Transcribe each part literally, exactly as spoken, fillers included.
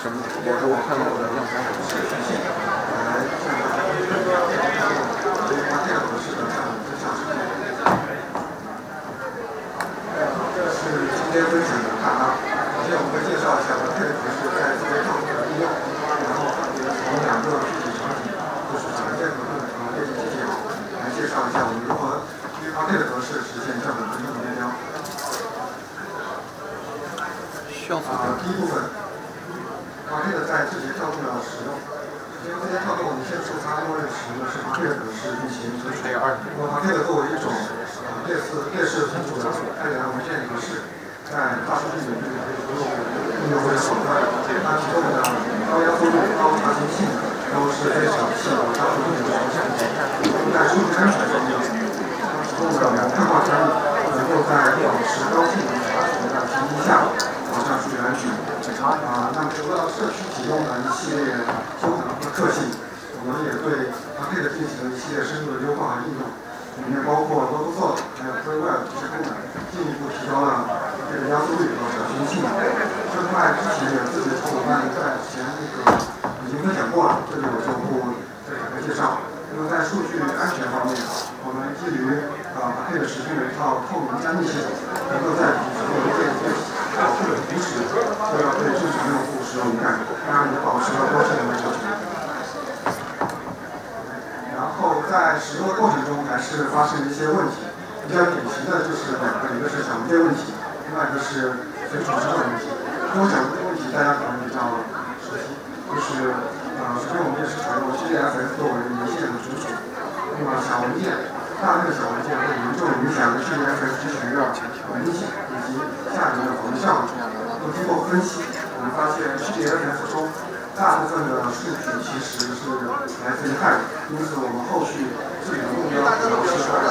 什么？我说我看过的样板。 这是今天分享的卡拉。首先我们会介绍一下我这个是在字节跳动的应用，然后从两个具体场景，就是常见合同的常见机器来介绍一下我们如何基于 Parquet 的格式实现降本增效的目标。啊，第一部分 ，Parquet 在字节跳动的使用。因为字节跳动，你先出它默认使用的是 Parquet 的格式进行存储。那么 Parquet 作为一种啊类似类似存储的开源文件格式。 在大数据领域可以说应用会手段，它提供的高压缩率、高查询性都是非常契合大数据的实现。在数据安全方面，它提供的模块化专利能够在保持高性能查询的前提下保障数据安全。啊，那么除了社区提供的一系列功能和特性，我们也对 Parquet 进行了一系列深度的优化和应用，里面包括 overwrite 还有 overwrite 这些功能，进一步提高了。 这个压缩率和查询性，这块之前有自己的小伙伴在之前那个已经分享过了，这里我就不再展开介绍。那么在数据安全方面，我们基于啊 Parquet 实现了一套透明加密系统，能够在使用文件对保护的同时，又要对正常用户使用敏感，当然也保持了高性能的要求。然后在使用的过程中，还是发生了一些问题，比较典型的就是两个，一个是小文件问题。 另外一个是存储成本问题。跟我讲的这个问题，大家可能比较熟悉，就是呃，首先我们也是采用 H D F S 作为离线的存储。那么小文件，大量的小文件会严重影响 H D F S 集群的稳定性以及下游的访问效率。那么经过分析，我们发现 H D F S 中大部分的数据其实是来自于 Hive， 因此我们后续治理的目标主要是在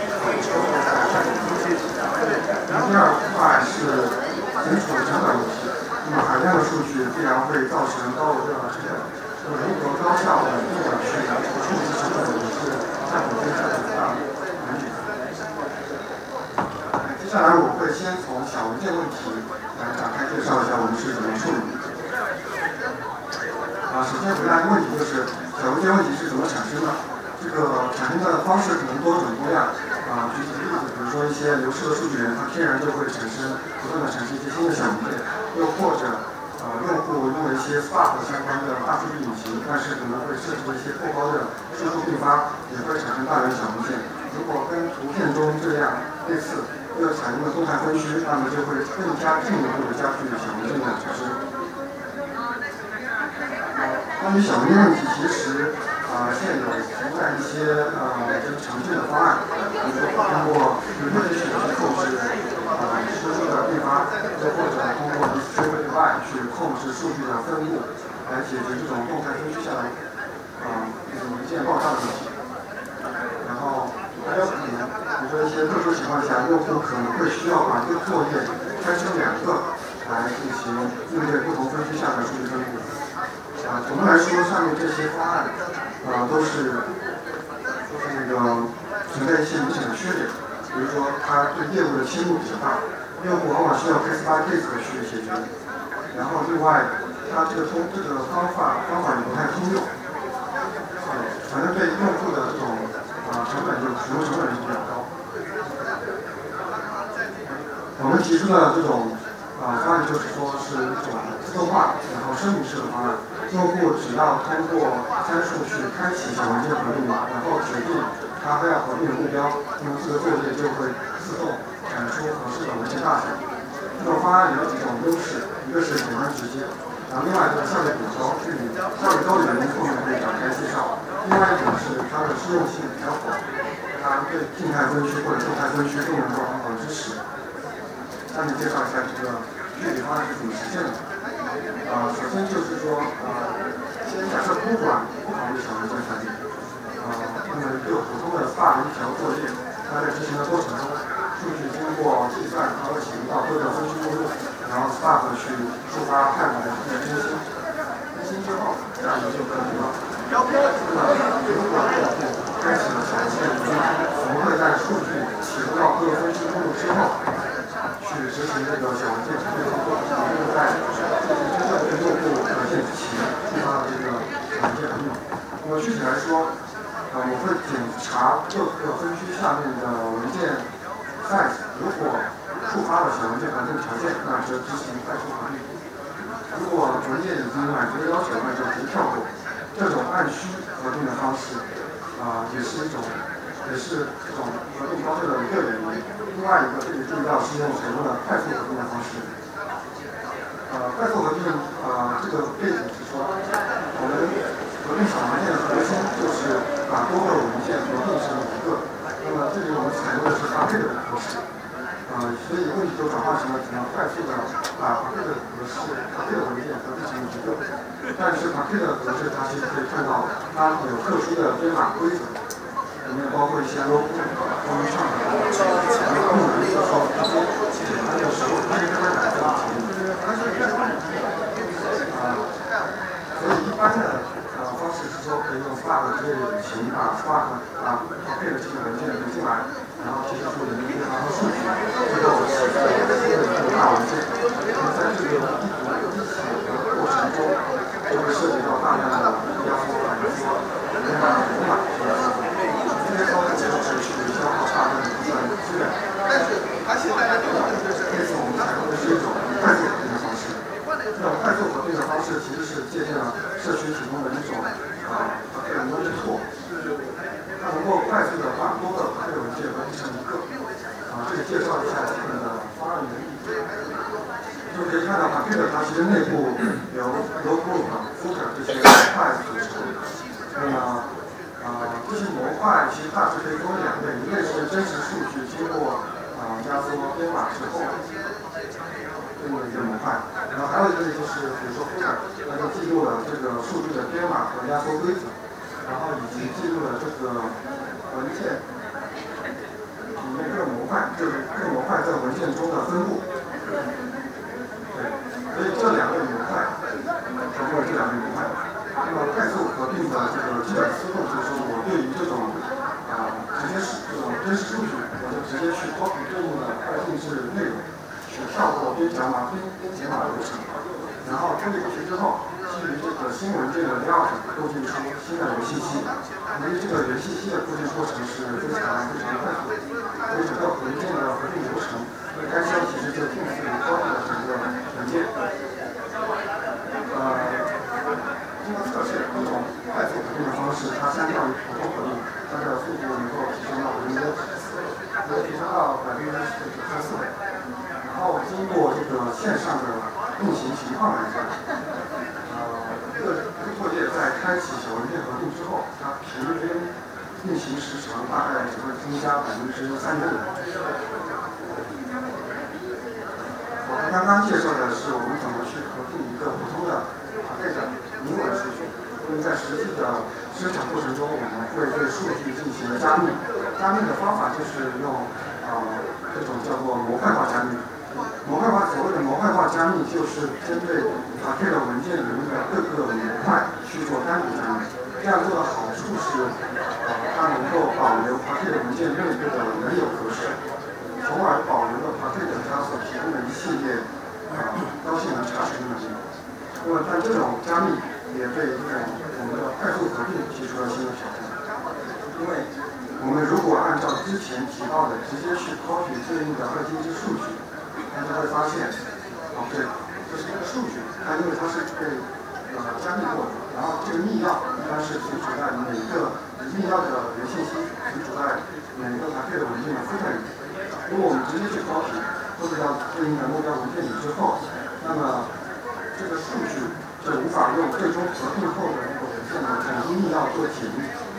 第二块是存储的成本问题，那么海量的数据必然会造成高额的成本。那么如何高效稳定的去处理成本，也是降本增效的大难点。接下来我会先从小文件问题来展开介绍一下我们是怎么处理的。啊，首先回答一个问题，就是小文件问题是怎么产生的？这个产生的方式可能多种多样。 啊，举几个例子，比如说一些流失的数据源，它天然就会产生不断的产生一些新的小文件，又或者呃用户用了一些 Spark 相关的大数据引擎，但是可能会设置一些过高的输出并发，也会产生大量小文件。如果跟图片中这样类似，又采用了动态分区，那么就会更加进一步的加剧小文件的产生。关于小文件问题，其实。 啊，现有存在一些呃就是常见的方案，比如说通过有特定选择去控制呃输出的并发，又或者通过 de-serialization 去控制数据的分布，来解决这种动态分区下来啊这种文件爆炸的问题。然后还有可能，比如说一些特殊情况下，用户可能会需要把一个作业拆成两个来进行应对不同分区下的数据分布。啊，总的来说，上面这些方案。 啊，都是都是那个存在一些明显的缺点，比如说它对业务的侵入比较大，用户往往需要 case by case 的去解决。然后另外，它这个通这个方法方法也不太通用，呃，反正对用户的这种啊成本就使用成本就比较高。我们提出的这种啊方案就是说是一种自动化，然后声明式的方案。 用户只要通过参数去开启小文件合并，然后指定它要合并的目标，那么这个作业就会自动产出合适的文件大小。这种方案有几种优势，一个是简单直接，然后另外一个效率比较高，这里效率高的原因后面会展开介绍。另外一种是它的适用性比较广，它对静态分区或者动态分区都能够很好支持。下面介绍一下这个具体方案是怎么实现的。 啊、呃，首先就是说，呃，先假设不管不考虑小文件产品，呃，那么就普通的 Spark 一条作业，它在执行的过程中，数据经过计算和启动到各个分区目录，然后 Spark 去触发 Hive 的更新，更新之后，这样就可以了。那么如果用户开启了小文件分区，我们会在数据启动到各个分区目录之后，去执行这个小文件产品操作，也就是在。 真正对用户可见呃，我会检查各个分区下面的文件 size， 如果触发了小文件合并条件，那就执行快速合并。如果文件已经满足要求，那就直接跳过。这种按需合并的方式，啊、呃，也是一种，也是这种合并高效的一个原因。另外一个可以注意到是用采用了快速合并的方式。呃，快速合并，呃，这个背景是说，我们合并小文件的核心就是把多个文件合并成一个。那么这里我们采用的是Parquet的格式，呃，所以问题就转换成了怎样快速的把Parquet的格式、Parquet的文件合并成一个。但是Parquet的格式，它其实可以看到它有特殊的编码规则，里面包括一些 low 功能上的功能，就是说直接简单的手直接跟它打在一起。所以一般的呃方式是说可以用 Spark 之类的引擎把 Spark 把 Parquet的这个文件读进来，然后提取出里面的然后数据，最后使得一个大文件。那么在这个一读一写的过程中，就会涉及到大量的压缩、反压缩、编码、读码这些操作。这些操作就是去消耗大量的计算资源。但是它现在的这次我们采用的是一种快速合并的方式。这种快速合并的方式其实是借鉴了社区提供的一种啊 Parquet 的 multi-tool， 它能够快速的把多个Parquet文件合并成一个。啊，这里介绍一下基本的方案原理。就可以看到Parquet它其实内部由 low group、footer 这些模块组成。那么啊，这些模块其实大致可以分为两类，一类是真实数据经过啊压缩编码之后这么一个模块，然后还有一类就是比如说 footer， 它就记录了这个数据的编码和压缩规则，然后以及记录了这个文件里面各个模块，就是各个模块在文件中的分布。对，所以这两类模块，包括这两类模块。那么快速合并的这个基本思路就是说，我对于这种啊、呃、直接是这种真实数据，我就直接去 copy 对应的二进制内容。去跳过编解码、编编解码流程，然后处理过去之后，基于这个新文件的 layout 构建出新的元信息。由于这个元信息的构建过程是非常非常快速的，所以整个文件的合并流程，该箱其实就近似于 copy 的整个文件。呃，经过测试，这种快速合并的方式，它相较于普通合并，它的速度能够提升到百分之九十四，能够提升到百分之九十四。然后经过这个线上的运行情况来看，呃，这个这个作业在开启小文件合并之后，它平均运行时长大概只会增加百分之三点五。我们刚刚介绍的是我们怎么去合并一个普通的Parquet的英文数据，因为在实际的生产过程中，我们会对数据进行加密。加密的方法就是用呃这种叫做模块化加密。模块化所谓的模块化加密，就是针对Parquet的文件里面的各个模块去做单独加密。这样做的好处是，呃，它能够保留Parquet的文件内部的原有格式，从而保留了Parquet它所提供的一系列呃高性能查询的能力。那么，但这种加密也对这种我们的快速合并提出了新的挑战，因为我们如果按照之前提到的直接去 copy 对应的二进制数据，大家会发现，哦对，这是一个数据，它因为它是被呃加密过的，然后这个密钥一般是存储在每个密钥的原信息存储在每个Parquet的文件的footer里。如果我们直接去 copy 或者到对应的目标文件里之后，那么这个数据就无法用最终合并后的那个文件的统一密钥做解密。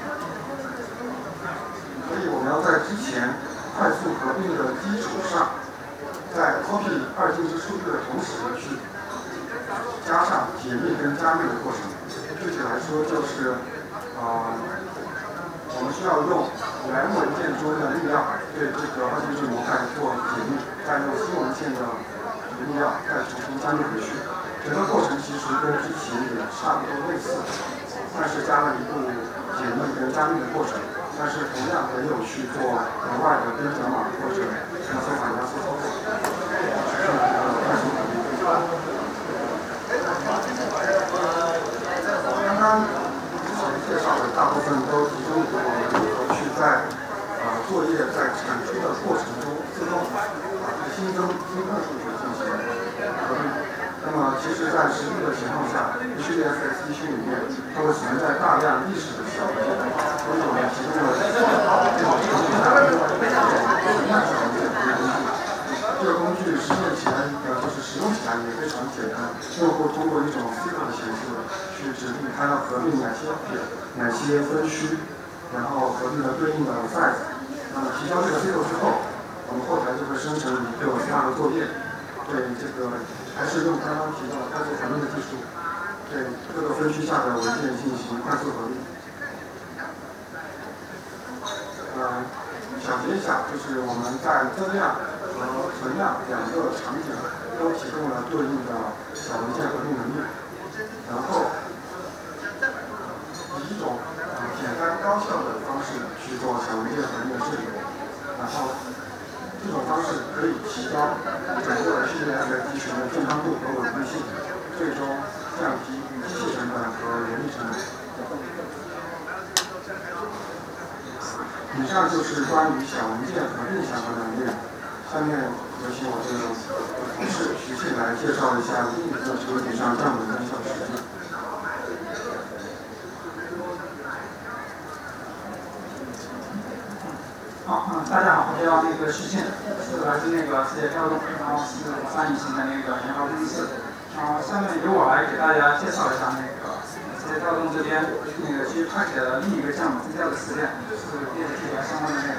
所以我们要在之前快速合并的基础上，在 copy 二进制数据的同时去加上解密跟加密的过程。具体来说就是，呃，我们需要用原文件中的密钥对这个二进制模块做解密，再用新文件的密钥再重新加密回去。整个过程其实跟之前也差不多类似，但是加了一步解密跟加密的过程。但是同样没有去做额外的编解码或者压缩反压缩操作，是一个快速合并。刚刚之前介绍的大部分都集中于情况下 ，H D F S 地区里面它会存在大量历史的小文件，所以我们提供了这种程序下的存量小文件的工具。这个工具实现起来呃就是使用起来也非常简单，用户通过一种 C 的形式去指定它要合并哪些点、哪些分区，然后合并了对应的 size。那么提交这个 C 之后，我们后台就会生成一个其他的作业。对这个还是用刚刚提到的快速合并的技术，对各个分区下的文件进行快速合并。呃，小结一下，就是我们在增量和存量两个场景都提供了对应的小文件合并能力，然后以一种呃简单高效的方式去做小文件合并的治理，然后这种方式可以提高整个 H D F S 集群的健康度和稳定性，最终降低机器成本和人力成本。以上就是关于小文件合并相关的内容。下面有请我的同事徐庆来介绍一下另一个场景上站稳的小实际。 好，嗯，大家好，我叫那个徐庆，是来自那个字节跳动，然后是三引擎的那个研发公司。然后下面由我来给大家介绍一下那个字节跳动这边那个基于 Parquet 的另一个项目增加的实践，是列的这个相关的内容。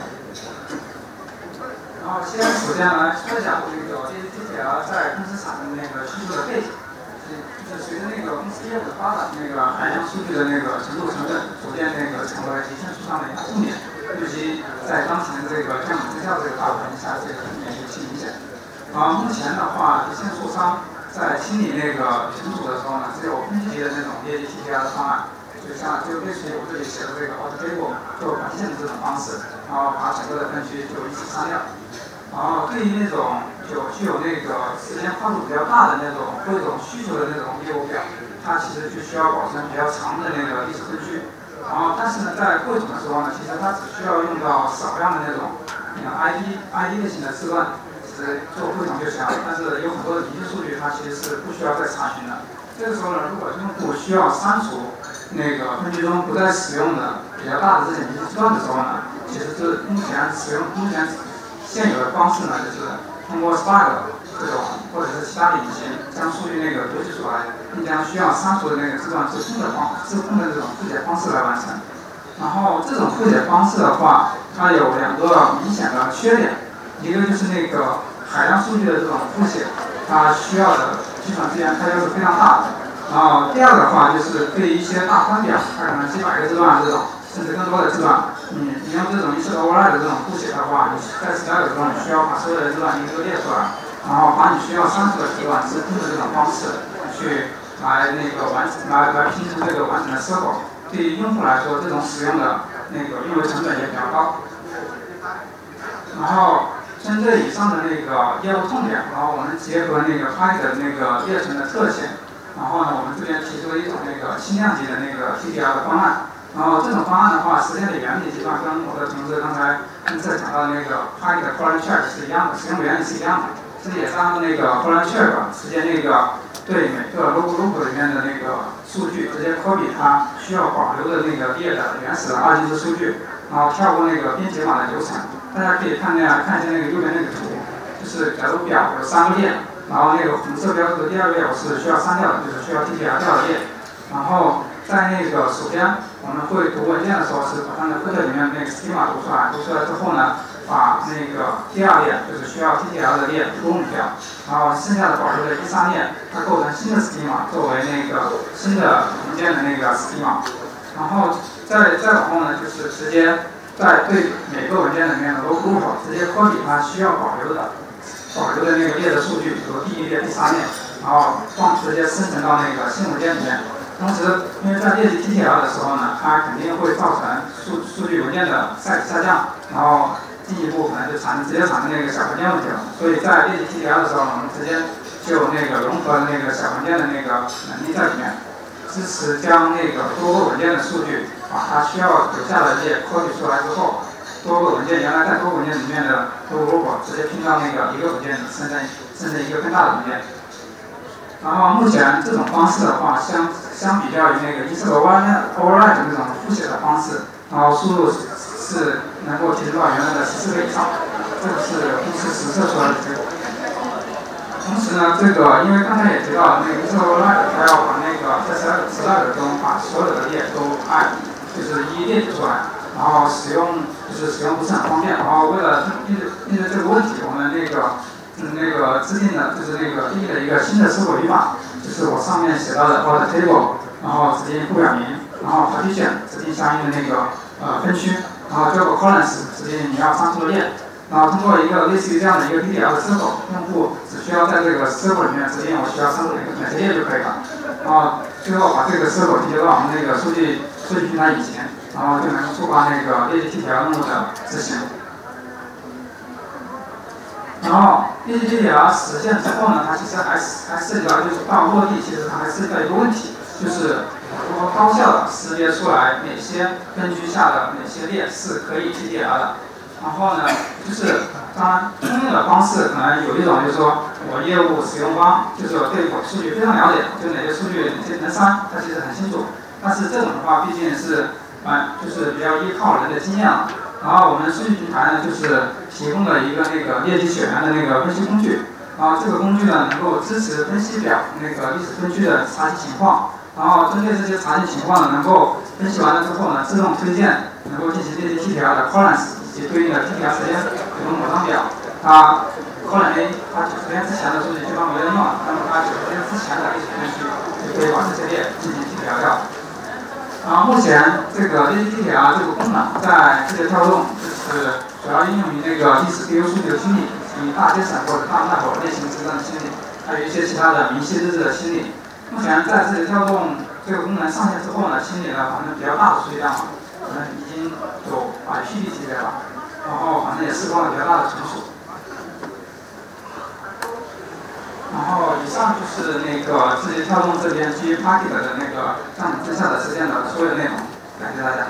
然后先首先来说一下那个 D T L 在公司产生的那个需求的背景。就是随着那个公司业务的发展，那个海量数据的那个程度成本逐渐那个成为极限数上的一个重点，尤其在当前这个降本增效这个大环境下，这个重点尤其明显。啊，目前的话，极限数商在清理那个群组的时候呢，只有分级的那种业绩 T T L 的方案，就像就类似于我这里写的这个 autotable 做管线的这种方式，然后把整个的分区就一起删掉。然后对于那种就具有那个时间跨度比较大的那种各种需求的那种业务表，它其实就需要保存比较长的那个历史分区。然后但是呢，在汇总的时候呢，其实它只需要用到少量的那种那个 I D I D 类型的字段，其实做汇总就行了。但是有很多的离数据，它其实是不需要再查询的。这个时候呢，如果用户需要删除那个分区中不再使用的比较大的这些离字段的时候呢，其实是目前使用目前现有的方式呢，就是通过 Spark 这种或者是其他的引擎，将数据那个读取出来，并将需要删除的那个字段自控的方自控的这种复解方式来完成。然后这种复解方式的话，它有两个明显的缺点，一个就是那个海量数据的这种复写，它需要的计算资源开销是非常大的。然后第二个的话，就是对于一些大宽表，它可能几百个字段这种，甚至更多的字段，你你用这种一次 override 的这种复写的话，你在 Spark 中需要把所有的字段一个个列出来，然后把你需要删除的字段自控的这种方式去来那个完来来拼出这个完整的 circle。对于用户来说，这种使用的那个运维成本也比较高。然后针对以上的那个业务痛点，然后我们结合那个 Hive 的那个列程的特性，然后呢，我们这边提出了一种那个轻量级的那个 T T L 的方案。然后这种方案的话，实现的原理基本上跟我的同事刚才恩测讲到的那个 Hive 的 colon check 是一样的，使用原理是一样的。这里也是按照那个 colon check 实现那个对每个 local local 里面的那个数据直接 copy 它需要保留的那个列的原始的二进制数据，然后跳过那个编解码的流程。大家可以看那样看一下那个右边那个图，就是假如表有三个列，然后那个红色标志的第二个列我是需要删掉的，就是需要 T T L 掉的列。然后在那个首先我们会读文件的时候是把它的 footer 里面那个 schema 读出来，读出来之后呢，把那个第二列就是需要 T T L 的列lump掉，然后剩下的保留的第三列它构成新的 schema 作为那个新的文件的那个 schema， 然后再再往后呢就是直接在对每个文件里面的 local loop 直接 copy 它需要保留的保留的那个列的数据，比如第一列、第三列，然后放直接生成到那个新文件里面。同时，因为在列举 T T L 的时候呢，它肯定会造成数数据文件的 size 下降，然后进一步可能就产生直接产生那个小文件问题了。所以在列举 T T L 的时候，我们直接就那个融合那个小文件的那个能力在里面，支持将那个多个文件的数据，把它需要留下的列 copy 出来之后，多个文件原来在多个文件里面的多个 loop 直接拼到那个一个文件里，生成生成一个更大的文件。 然后目前这种方式的话，相相比较于那个 insert overwrite 这种复写的方式，然后输入是能够提升到原来的十四倍以上，这个是公司实测出来的结果。同时呢，这个因为刚才也提到了，那个 insert overwrite 它要把那个在 slide 中把所有的列都按就是一一列举出来，然后使用就是使用不是很方便，然后为了应对应对这个问题，我们那个嗯那个制定的就是那个定义了一个新的搜索语法，就是我上面写到的 out table， 然后指定不表名，然后 partition 指定相应的那个呃分区，然后 job columns 指定你要删除的列，然后通过一个类似于这样的一个 D D L 的 circle， 用户只需要在这个 circle 里面指定我需要删除哪哪些列就可以了，然后最后把这个 circle 提交到我们那个数据数据平台以前，然后就能触发那个列举 T T L 任务的执行。然后 列举 T T L 实现之后呢，它其实还还涉及到就是到落地，其实它还涉及到一个问题，就是如何高效的识别出来哪些分区下的哪些列是可以 T T L 的。然后呢，就是当然通用的方式可能有一种就是说我业务使用方就是我对我数据非常了解，就哪些数据哪些能删，它其实很清楚。但是这种的话毕竟是啊、呃、就是比较依靠人的经验了。然后我们数据平台呢，就是提供了一个那个列举血缘的那个分析工具，然后这个工具呢能够支持分析表那个历史分区的查询情况，然后针对这些查询情况呢，能够分析完了之后呢，自动推荐能够进行列举 T T L 的 columns 以及对应的 T T L 时间普通某张表，它 column A 它九十天之前的数据基本上没人用了，那么它九十天之前的历史分区就可以把这些列进行 T T L 掉。然后目前这个 列举 T T L 这个功能在字节跳动就是主要应用于那个历史 D U 数据的清理，以及大节省或者大脉搏类型资料的清理，还有一些其他的明细日志的清理。目前在字节跳动这个功能上线之后呢，清理了反正比较大的数据量嘛，可能已经有百 P B 级别了，然后反正也释放了比较大的存储。然后以上就是那个字节跳动这边基于 Parquet 的那个项目之下的实践的所有的内容，感谢大家。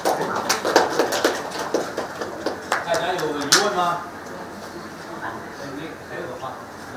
大家有疑问吗？还有的话。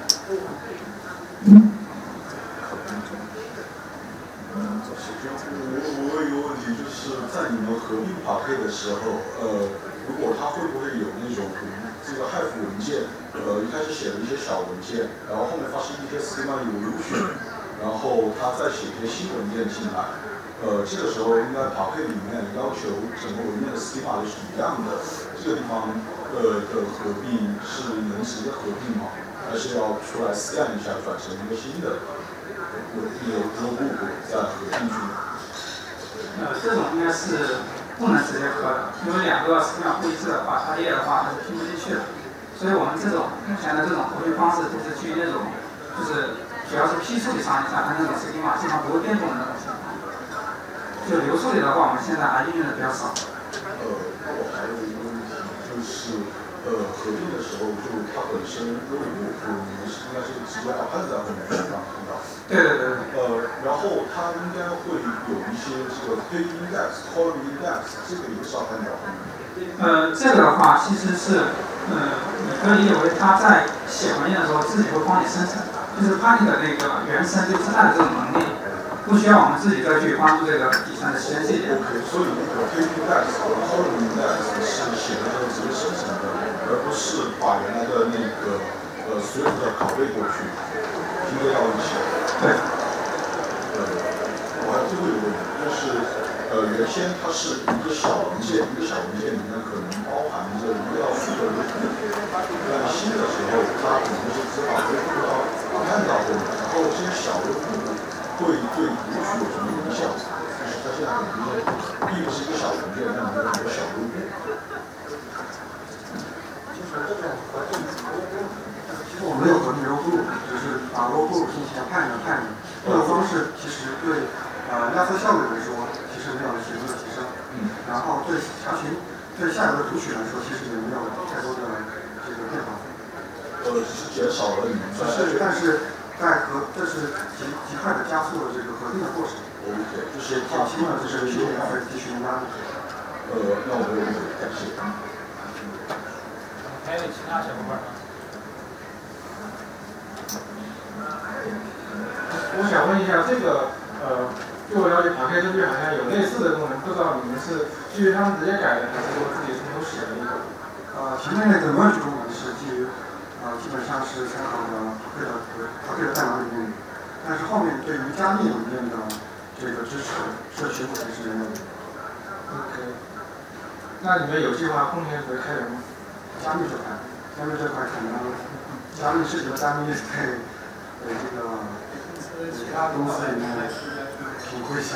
我我有一个问题，就是在你们合并 Parquet 的时候，呃，如果它会不会有那种这个 Hive 文件，呃，一开始写了一些小文件，然后后面发生一些 schema evolution， 然后它再写一些新文件进来，呃，这个时候应该 Parquet 里面要求整个文件的 schema 是一样的，这个地方呃的合并是能直接合并吗？还是要出来 scan 一下，转成一个新的有有 notebook 再合进去？ 呃，这种应该是不能直接合的，因为两个 schema 不一致的话，它列的话它是拼不进去的。所以我们这种目前的这种合并方式，就是基于那种，就是主要是批处理场景下，它那种 schema 基本上不会变动的那种情况。就流处理的话，我们现在还应用的比较少。 呃，我还有一个问题就是，呃，合并的时候，就它本身任务部你们是应该是直接把判在后面是吧？ 对对对。 呃，然后它应该会有一些这个 page index、column index， 这个也是要看到后面。 呃，这个的话其实是，呃，你可以理解为它在写文件的时候自己会帮你生成，就是 Parquet 的那个原生就自带的这种能力，不需要我们自己再去关注这个底层的实验细节。 OK， 所以那个 page index 和 column index 是写的时候直接生成的，而不是把原来的那个呃 Swift 的拷贝过去拼接到一起。 对。 呃，我还有最后一个问题，就是呃原先它是一个小文件，一个小文件里面可能包含着一个到四个文件，但新的时候它可能是只把恢复到把看到后面，然后这些小的部分会对读取有什么影响？就是它现在可能并不是一个小文件，但是有小的部分。 就是这种合并，其实我没有合并 row group， 就是把 row group 进行判着判着，这种方式其实对呃压缩效率来说，其实没有显著的提升。嗯。然后对查询、对下游的读取来说，其实也没有太多的这个变化。 呃，只是减少了你们在。 是，但是在合，这是极极快的加速了这个合并的过程。 OK， 就是减轻了这个 P D F 提取的压力。 呃，那我没有问题，感谢。 还有其他小伙伴吗？ 我想问一下，这个呃，据我了解，Parquet这边好像有类似的功能，不知道你们是基于他们直接改的，还是说自己从头写的一个？ 呃，前面那个 merge 功能是基于呃，基本上是参考的 Parquet 的 Parquet 的代码里面，但是后面对于加密文件的这个支持是全部还是没有的。 OK。那你们有计划后面会开源吗？ 加密这块，加密这块可能加密是由加密在呃这个其他公司里面评估一下。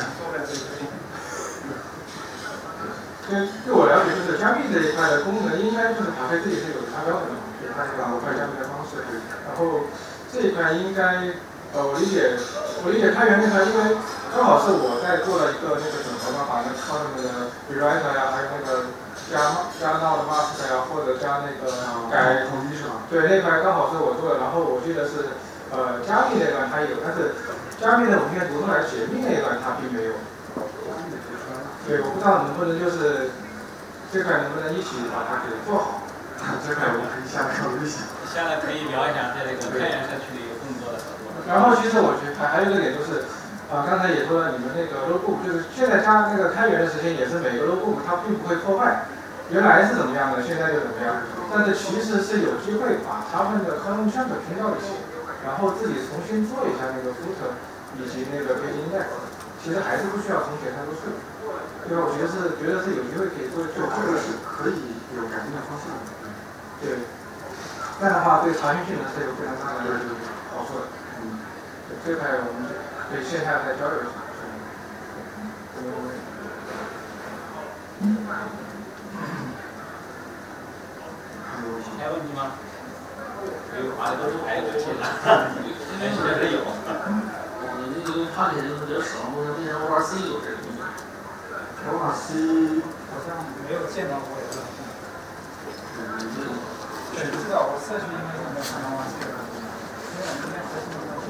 对，据我了解，就是加密这一块的功能，应该就是Parquet自己是有它标准的嘛，就是它这个模块加密的方式。然后这一块应该，呃，我理解，我理解开源这块，因为刚好是我在做了一个那个整合嘛，把那 column 的 rewriter 呀，还有那个加加 null 的 mask 呀，或者加那个改统一是吧？ 对，那块刚好是我做的。然后我记得是，呃，加密那段它有，但是加密的文件读出来解密那一段它并没有。对，我不知道能不能就是这块能不能一起把它给做好。 这块我可以下来考虑一下。 下来可以聊一下在这个开源社区里有更多的合作。 然后其实我觉得还有一个点就是，啊、呃，刚才也说了，你们那个 logbook 就是现在加那个开源的时间也是每个 logbook 它并不会破坏，原来是怎么样的，现在就怎么样。但是其实是有机会把他们的 column全部拼到一起，然后自己重新做一下那个 footer 以及那个 page index， 其实还是不需要重写太多次。对吧？我觉得是觉得是有机会可以做做这个是可以有改进的方向的。 对，这样的话对查询性能是有非常大的好处的。嗯，这块我们可以线下再交流一下。嗯。 还有问题吗？没有，把这都排过去了。还是还有。 我这个发给就是比较少，我之前 O R C 有这个东西。 O R C 好像没有见到过这个。 嗯，这个。 对，不知道，我测试应该是没有看到 O R C 的。因为我们这边核心的